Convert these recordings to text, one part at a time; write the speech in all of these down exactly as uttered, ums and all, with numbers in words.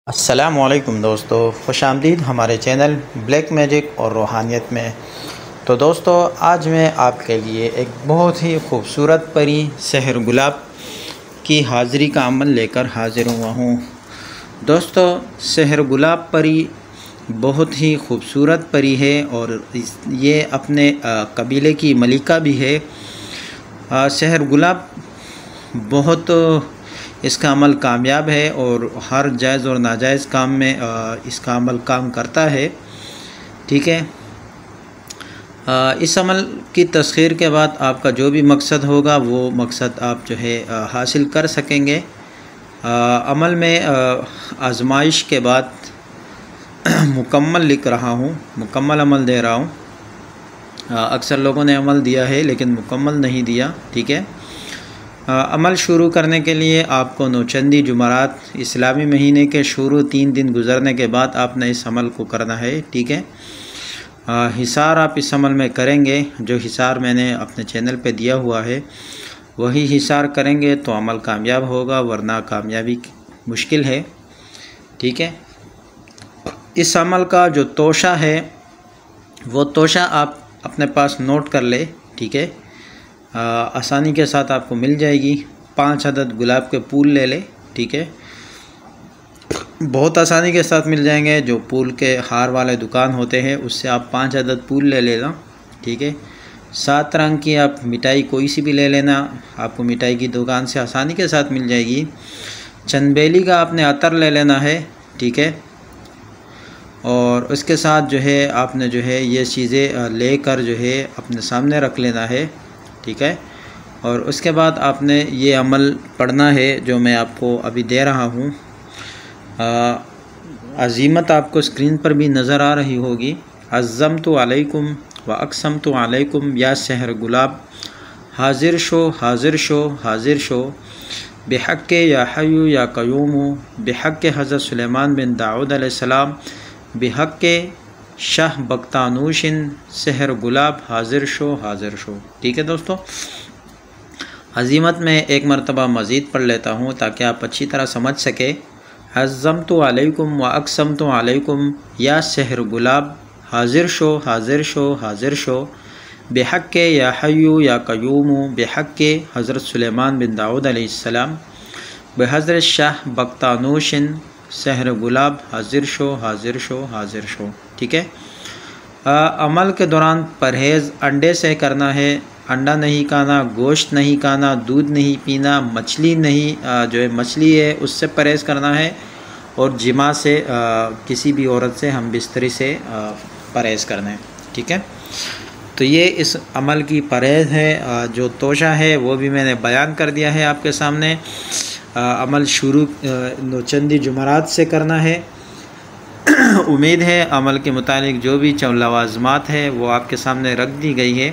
अस्सलामुअलैकुम दोस्तों, खुश आमदीद हमारे चैनल ब्लैक मैजिक और रूहानियत में। तो दोस्तों, आज मैं आपके लिए एक बहुत ही खूबसूरत परी सहर गुलाब की हाज़िरी का अमल लेकर हाज़िर हुआ हूँ। दोस्तों, सहर गुलाब परी बहुत ही खूबसूरत परी है और ये अपने कबीले की मलिका भी है। सहर गुलाब बहुत इसका अमल कामयाब है और हर जायज़ और नाजायज़ काम में इसका अमल काम करता है। ठीक है, इस अमल की तस्खीर के बाद आपका जो भी मकसद होगा वो मकसद आप जो है हासिल कर सकेंगे। अमल में आजमाइश के बाद मुकम्मल लिख रहा हूँ, मुकम्मल अमल दे रहा हूँ। अक्सर लोगों ने अमल दिया है लेकिन मुकम्मल नहीं दिया। ठीक है, अमल शुरू करने के लिए आपको नौचंदी जुमरात इस्लामी महीने के शुरू तीन दिन गुज़रने के बाद आपने इस अमल को करना है। ठीक है, हिसार आप इस अमल में करेंगे। जो हिसार मैंने अपने चैनल पे दिया हुआ है वही हिसार करेंगे तो अमल कामयाब होगा, वरना कामयाबी मुश्किल है। ठीक है, इस अमल का जो तोशा है वो तोशा आप अपने पास नोट कर ले। ठीक है, आ, आसानी के साथ आपको मिल जाएगी। पाँच अदद गुलाब के फूल ले ले। ठीक है, बहुत आसानी के साथ मिल जाएंगे। जो फूल के हार वाले दुकान होते हैं उससे आप पाँच अदद फूल ले लेना। ठीक है, सात रंग की आप मिठाई कोई सी भी ले लेना, आपको मिठाई की दुकान से आसानी के साथ मिल जाएगी। चंदेली का आपने अतर ले लेना है। ठीक है, और उसके साथ जो है आपने जो है ये चीज़ें लेकर जो है अपने सामने रख लेना है। ठीक है, और उसके बाद आपने ये अमल पढ़ना है जो मैं आपको अभी दे रहा हूँ। अज़ीमत आपको स्क्रीन पर भी नज़र आ रही होगी। अज़्ज़मतु अलैकुम व अक़समतु अलैकुम या सहर गुलाब, हाजिर शो हाजिर शो हाजिर शो बेहक़्क़े या हय्यु या क़य्यूमु, बेहक़्क़े हज़रत सुलेमान बिन दाऊद अलैहिस्सलाम, बेहक़्क़े शाह बख्तानूशिन सहर गुलाब, हाजिर शो हाजिर शो। ठीक है दोस्तों, अज़ीमत में एक मरतबा मज़ीद पढ़ लेता हूँ ताकि आप अच्छी तरह समझ सके। अज़्ज़मतु अलैकुम व अक़समतु अलैकुम या सहर गुलाब, हाजिर शो हाजिर शो हाजिर शो बेहक़्क़े या हय्यु या क़य्यूमु, बेहक़्क़े हज़रत सुलेमान बिन दाऊद अलैहिस्सलाम, बेहज़रत शाह बख्तानूशिन सहर गुलाब, हाजिर शो हाजिर शो हाजिर शो। ठीक है, आ, अमल के दौरान परहेज़ अंडे से करना है। अंडा नहीं खाना, गोश्त नहीं खाना, दूध नहीं पीना, मछली नहीं आ, जो है मछली है उससे परहेज़ करना है, और जिमा से आ, किसी भी औरत से हम बिस्तरी से परहेज़ करना है। ठीक है, तो ये इस अमल की परहेज़ है। आ, जो तोशा है वो भी मैंने बयान कर दिया है आपके सामने। आ, अमल शुरू नौचंदी जुमरात से करना है। उम्मीद है अमल के मुतालिक जो भी लवाज़मात है वो आपके सामने रख दी गई है।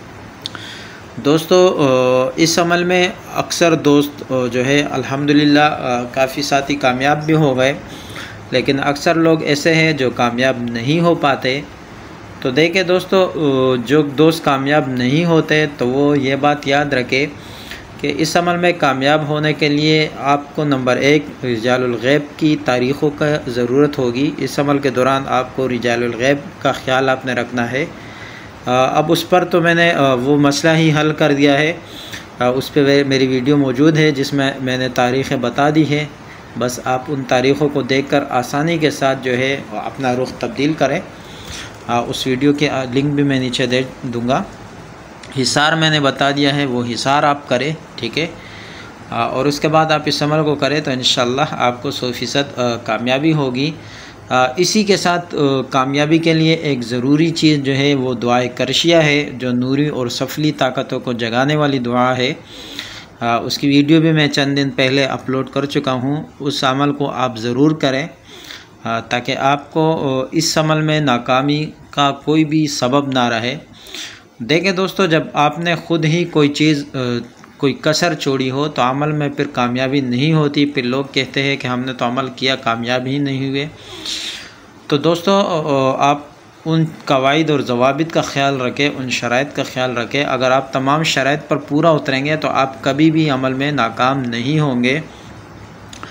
दोस्तों, इस अमल में अक्सर दोस्त जो है अल्हम्दुलिल्लाह काफ़ी साथी कामयाब भी हो गए, लेकिन अक्सर लोग ऐसे हैं जो कामयाब नहीं हो पाते। तो देखिए दोस्तों, जो दोस्त कामयाब नहीं होते तो वो ये बात याद रखे कि इस अमल में कामयाब होने के लिए आपको नंबर एक रिजालुल गैब की तारीख़ों का ज़रूरत होगी। इस अमल के दौरान आपको रिजालुल गैब का ख्याल आपने रखना है। अब उस पर तो मैंने वो मसला ही हल कर दिया है, उस पर मेरी वीडियो मौजूद है जिसमें मैंने तारीख़ें बता दी है। बस आप उन तारीख़ों को देखकर आसानी के साथ जो है अपना रुख तब्दील करें। उस वीडियो के लिंक भी मैं नीचे दे दूँगा। हिसार मैंने बता दिया है, वो हिसार आप करें। ठीक है, और उसके बाद आप इस अमल को करें तो इंशाअल्लाह आपको सौ फ़ीसद कामयाबी होगी। इसी के साथ कामयाबी के लिए एक ज़रूरी चीज़ जो है वो दुआए करशिया है, जो नूरी और सफली ताकतों को जगाने वाली दुआ है। उसकी वीडियो भी मैं चंद दिन पहले अपलोड कर चुका हूँ। उस अमल को आप ज़रूर करें ताकि आपको इस अमल में नाकामी का कोई भी सबब ना रहे। देखें दोस्तों, जब आपने ख़ुद ही कोई चीज़ कोई कसर छोड़ी हो तो अमल में फिर कामयाबी नहीं होती। फिर लोग कहते हैं कि हमने तो अमल किया, कामयाब ही नहीं हुए। तो दोस्तों, आप उन कवाइद और ज़वाबित का ख्याल रखें, उन शराइत का ख्याल रखें। अगर आप तमाम शराइत पर पूरा उतरेंगे तो आप कभी भी अमल में नाकाम नहीं होंगे।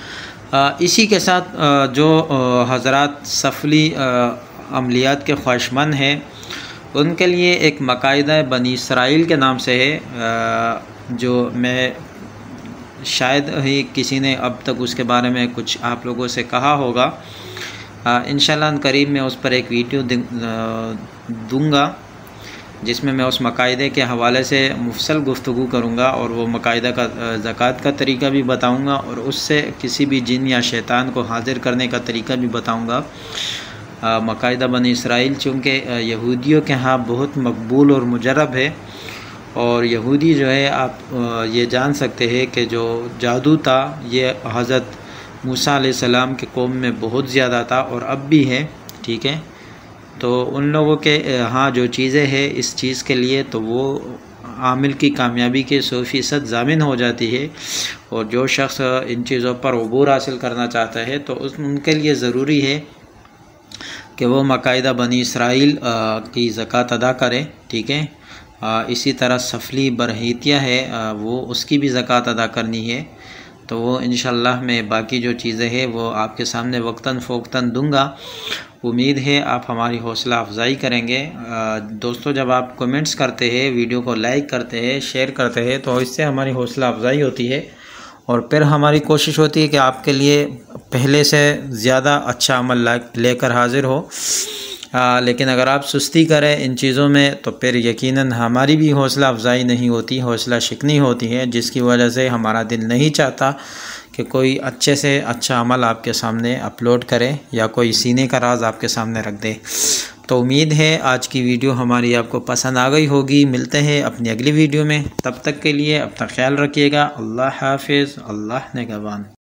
इसी के साथ जो हज़रात सफली अमलियात के ख्वाहिशमंद हैं उनके लिए एक मकायदा बनी इसराइल के नाम से है, जो मैं शायद ही किसी ने अब तक उसके बारे में कुछ आप लोगों से कहा होगा। इंशाअल्लाह करीब मैं उस पर एक वीडियो दूंगा जिसमें मैं उस मकायदे के हवाले से मुफसल गुफ्तगू करूँगा और वो मकायदा का ज़कात का तरीका भी बताऊँगा और उससे किसी भी जिन या शैतान को हाजिर करने का तरीका भी बताऊँगा। मकायदा बनी इसराइल चूँकि यहूदियों के यहाँ बहुत मकबूल और मुजरब है, और यहूदी जो है आप ये जान सकते हैं कि जो जादू था ये हज़रत मूसा अलैहिस्सलाम के कौम में बहुत ज़्यादा था और अब भी है, ठीक है। तो उन लोगों के यहाँ जो चीज़ें हैं इस चीज़ के लिए तो वो आमिल की कामयाबी के सौ फ़ीसद ज़ामिन हो जाती है, और जो शख्स इन चीज़ों पर अबूर हासिल करना चाहता है तो उस उनके लिए ज़रूरी है कि वो मकायदा बनी इसराइल की ज़कात अदा करें, ठीक है। इसी तरह सफली बरहीतिया है वो उसकी भी ज़कात अदा करनी है। तो वो इंशाअल्लाह मैं बाकी जो चीज़ें हैं वो आपके सामने वक्तन फ़ोक्तन दूंगा। उम्मीद है आप हमारी हौसला अफजाई करेंगे। दोस्तों, जब आप कमेंट्स करते हैं, वीडियो को लाइक करते हैं, शेयर करते हैं तो इससे हमारी हौसला अफजाई होती है, और फिर हमारी कोशिश होती है कि आपके लिए पहले से ज़्यादा अच्छा अमल लेकर हाजिर हो। आ, लेकिन अगर आप सुस्ती करें इन चीज़ों में तो फिर यकीनन हमारी भी हौसला अफजाई नहीं होती, हौसला शिकनी होती है, जिसकी वजह से हमारा दिल नहीं चाहता कि कोई अच्छे से अच्छा अमल आपके सामने अपलोड करे या कोई सीने का राज आपके सामने रख दे। तो उम्मीद है आज की वीडियो हमारी आपको पसंद आ गई होगी। मिलते हैं अपनी अगली वीडियो में, तब तक के लिए अपना ख्याल रखिएगा। अल्लाह हाफिज़, अल्लाह निगहबान।